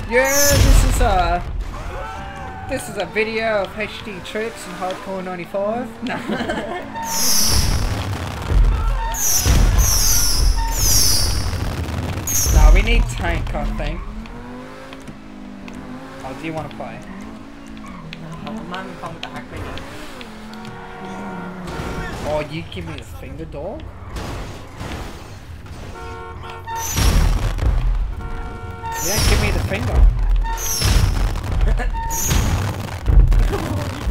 Yeah, this is a video of HD tricks and Hardcore 95. No. No, we need tank, I think. Oh, do you want to play? Oh, you give me the finger, dog? You don't give me the finger.